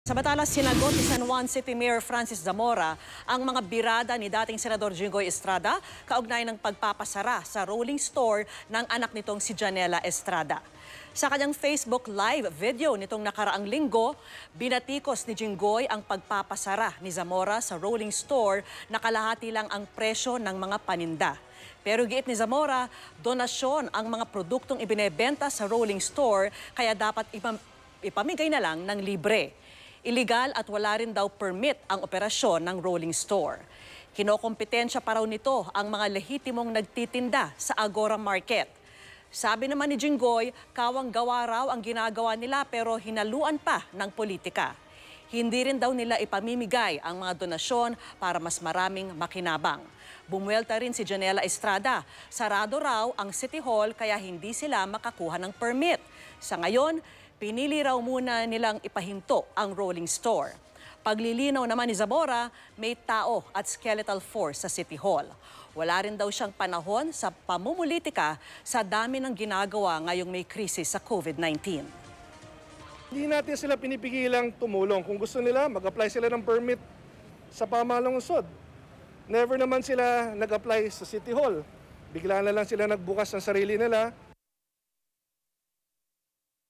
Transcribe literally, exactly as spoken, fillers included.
Samantala, sinagot ni San Juan City Mayor Francis Zamora ang mga birada ni dating Senador Jinggoy Estrada kaugnay ng pagpapasara sa rolling store ng anak nitong si Janela Estrada. Sa kanyang Facebook Live video nitong nakaraang linggo, binatikos ni Jinggoy ang pagpapasara ni Zamora sa rolling store na kalahati lang ang presyo ng mga paninda. Pero giit ni Zamora, donasyon ang mga produktong ibinebenta sa rolling store kaya dapat ipamigay na lang ng libre. Illegal at wala rin daw permit ang operasyon ng rolling store. Kinokompetensya pa raw nito ang mga lehitimong nagtitinda sa Agora Market. Sabi naman ni Jinggoy, kawang-gawa raw ang ginagawa nila pero hinaluan pa ng politika. Hindi rin daw nila ipamimigay ang mga donasyon para mas maraming makinabang. Bumuelta rin si Janela Estrada. Sarado raw ang City Hall kaya hindi sila makakuha ng permit. Sa ngayon, pinili raw muna nilang ipahinto ang rolling store. Paglilinaw naman ni Zamora, may tao at skeletal force sa City Hall. Wala rin daw siyang panahon sa pamumulitika sa dami ng ginagawa ngayong may krisis sa COVID nineteen. Hindi natin sila pinipigilang tumulong. Kung gusto nila, mag-apply sila ng permit sa pamahalang lungsod. Never naman sila nag-apply sa City Hall. Bigla na lang sila nagbukas ng sarili nila.